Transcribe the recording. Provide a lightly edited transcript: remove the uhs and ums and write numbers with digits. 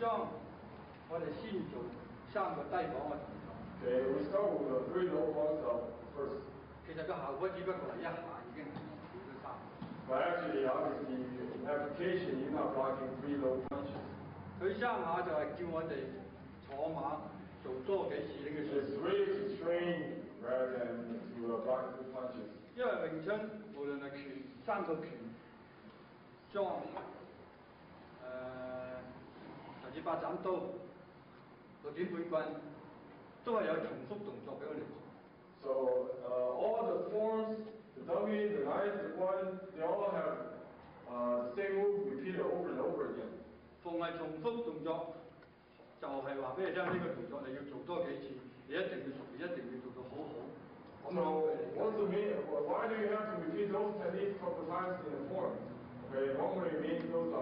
樁，我哋先做3個低磅嘅動作。 Okay, we start with the 3 low bunks first. 其實個效果只不過係一下已經係少咗3個。 But actually, obviously, in application, you're not blocking 3 low punches. 佢3下就係叫我哋坐馬做多幾次呢個術。 It's really to train rather than to block 3 punches. 因為詠春無論係拳3個拳、樁、甚至8斬刀、6點半棍，都係有重複動作俾我哋做。 So all the forms, the dummy, the knife, the one, they all have the same move repeated over and over again. 逢係重複動作，就係話俾你聽呢個動作你要做多幾次，你一定要熟，你一定要做到好好。 So why do you have to repeat those techniques a couple times in the form? Okay, normally it means those